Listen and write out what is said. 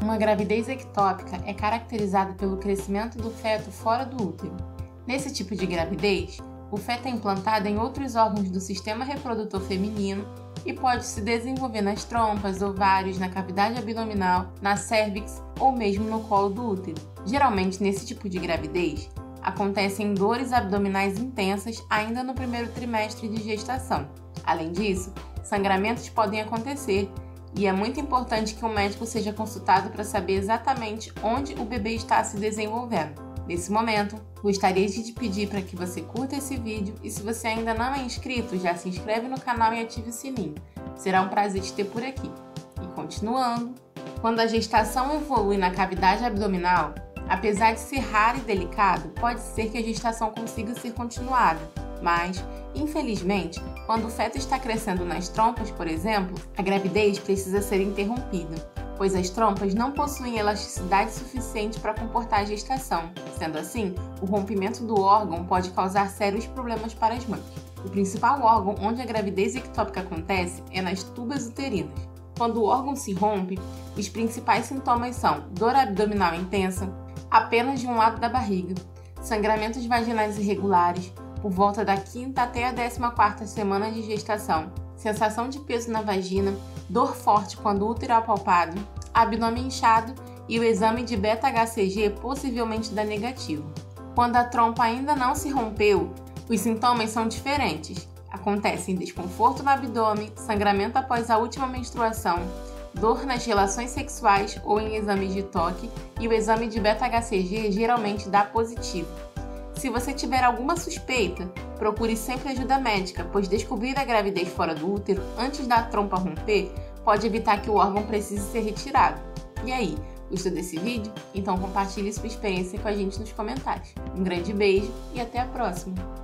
Uma gravidez ectópica é caracterizada pelo crescimento do feto fora do útero. Nesse tipo de gravidez, o feto é implantado em outros órgãos do sistema reprodutor feminino e pode se desenvolver nas trompas, ovários, na cavidade abdominal, na cérvix ou mesmo no colo do útero. Geralmente, nesse tipo de gravidez, acontecem dores abdominais intensas ainda no primeiro trimestre de gestação. Além disso, sangramentos podem acontecer e é muito importante que o médico seja consultado para saber exatamente onde o bebê está se desenvolvendo. Nesse momento, gostaria de te pedir para que você curta esse vídeo e se você ainda não é inscrito, já se inscreve no canal e ative o sininho. Será um prazer te ter por aqui. E continuando, quando a gestação evolui na cavidade abdominal, apesar de ser raro e delicado, pode ser que a gestação consiga ser continuada, mas, infelizmente, quando o feto está crescendo nas trompas, por exemplo, a gravidez precisa ser interrompida, pois as trompas não possuem elasticidade suficiente para comportar a gestação. Sendo assim, o rompimento do órgão pode causar sérios problemas para as mães. O principal órgão onde a gravidez ectópica acontece é nas tubas uterinas. Quando o órgão se rompe, os principais sintomas são dor abdominal intensa, apenas de um lado da barriga, sangramentos vaginais irregulares, por volta da 5ª até a 14ª semana de gestação, sensação de peso na vagina, dor forte quando o útero é apalpado, abdômen inchado e o exame de beta-HCG possivelmente dá negativo. Quando a trompa ainda não se rompeu, os sintomas são diferentes. Acontecem desconforto no abdômen, sangramento após a última menstruação, dor nas relações sexuais ou em exames de toque e o exame de beta-HCG geralmente dá positivo. Se você tiver alguma suspeita, procure sempre ajuda médica, pois descobrir a gravidez fora do útero antes da trompa romper pode evitar que o órgão precise ser retirado. E aí, gostou desse vídeo? Então compartilhe sua experiência com a gente nos comentários. Um grande beijo e até a próxima!